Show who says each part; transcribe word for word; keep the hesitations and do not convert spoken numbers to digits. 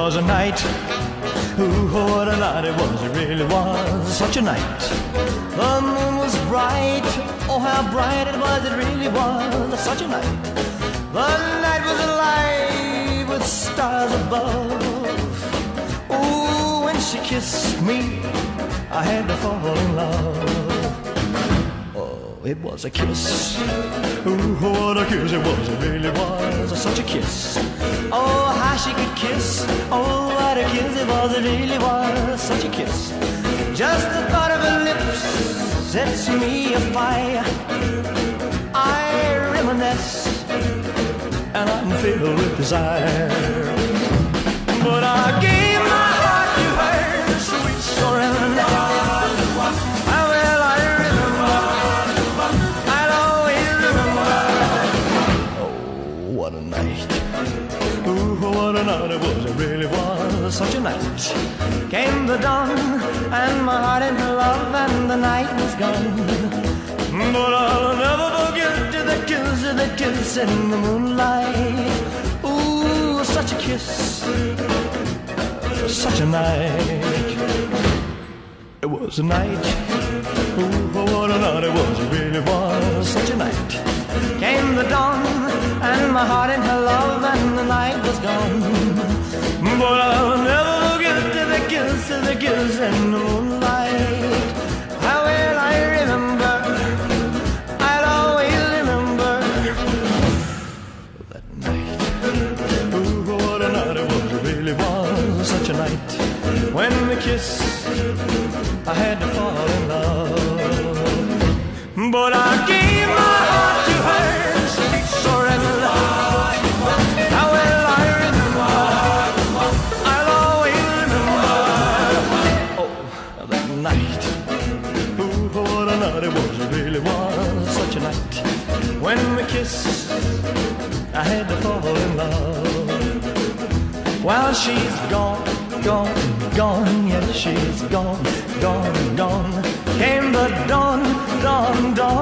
Speaker 1: was a night. Ooh, what a night it was, it really was such a night. The moon was bright, oh how bright it was, it really was such a night. The night was alive with stars above. Ooh, when she kissed me, I had to fall in love. Oh, it was a kiss. Ooh, what a kiss it was, it really was such a kiss. Oh, how she could kiss. Oh, what a kiss it was, it really was such a kiss. Just the thought of her lips sets me afire. I reminisce and I'm filled with desire. But I gave my heart to her, sweet surrender. How well I remember, I'll always remember. Oh, what a night. Ooh, what a night it was, it really was such a night. Came the dawn, and my heart into love, and the night was gone. But I'll never forget the kiss, the kiss in the moonlight. Ooh, such a kiss, such a night. It was a night. Ooh, what a night it was, it really was such a night. Came the dawn, and my heart in her love, and the night was gone. But I'll never forget the kiss, the kiss in the moonlight. How well I remember, I'll always remember that night. Ooh, what a night it was, it really was such a night. When we kissed, I had to fall in love. But I gave my heart to her, sweet surrender. How well I remember, I'll always remember. Oh, that night. Ooh, what a night it was, it really was such a night. When we kissed, I had to fall in love. While she's gone, gone, gone, yes, she's gone, gone, gone. Came the dawn, dawn, dawn.